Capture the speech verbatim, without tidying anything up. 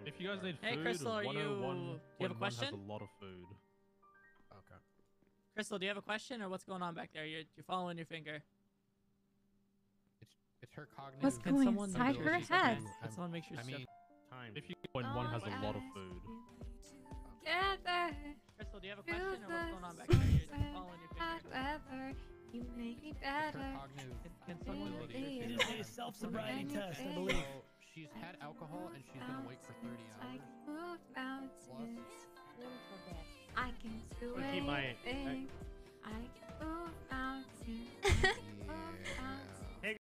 If you guys need Hey, food, Crystal, are one oh one you- do you have a question? has a lot of food. Okay. Crystal, do you have a question or what's going on back there? You're, you're following your finger. It's it's her cognitive. What's Can going someone inside her ability- head? Can I'm- someone make sure I she- mean, Time. If you one one has a lot of food. Together, Crystal, do you have a feel question or what's the going on back there? You're, you're sunset, following your hot finger. weather, you make me it's her better. cognitive. Can, can someone make ability. sure It she- is a self-sobriety test, I believe. So she's had alcohol and she's been awake for thirty I hours. can move mountains. Plus, I can do I'll keep my- anything.